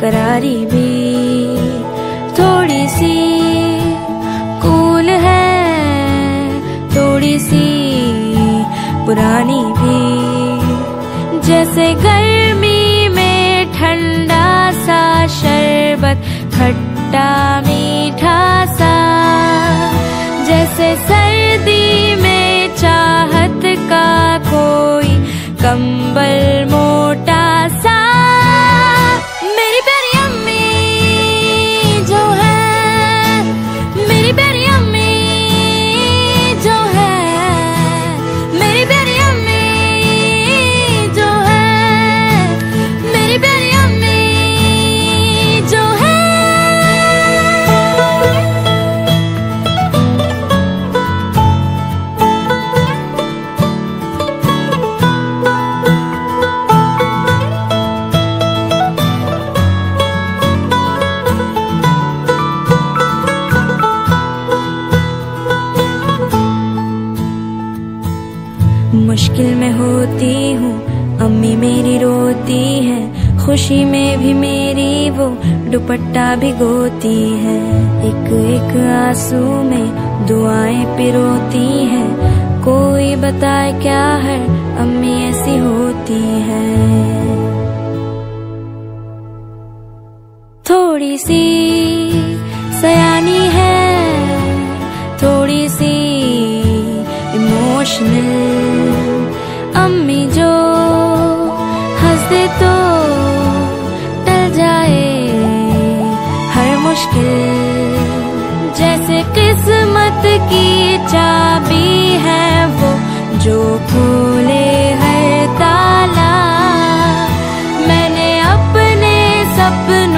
बेकरारी भी थोड़ी सी कूल है, थोड़ी सी पुरानी भी। जैसे गर्मी में ठंडा सा शरबत खट्टा मीठा सा, जैसे सर्दी में चाहत का कोई कंबल मोटा सा। मेरी प्यारी अम्मी जो है, मेरी प्यारी अम्मी जो है, मेरी प्यारी अम्मी जो है, मेरी प्यारी अम्मी जो है। मुश्किल में होती हूँ अम्मी मेरी रोती है, खुशी में भी मेरी वो दुपट्टा भिगोती है। एक एक आंसू में दुआएं पिरोती है, कोई बताए क्या है अम्मी ऐसी होती है। थोड़ी सी सयानी है, थोड़ी सी इमोशनल। अम्मी जो हंस दे तो टल जाए हर मुश्किल, जैसे किस्मत की चाबी है वो जो खोले हर ताला। मैंने अपने सपनों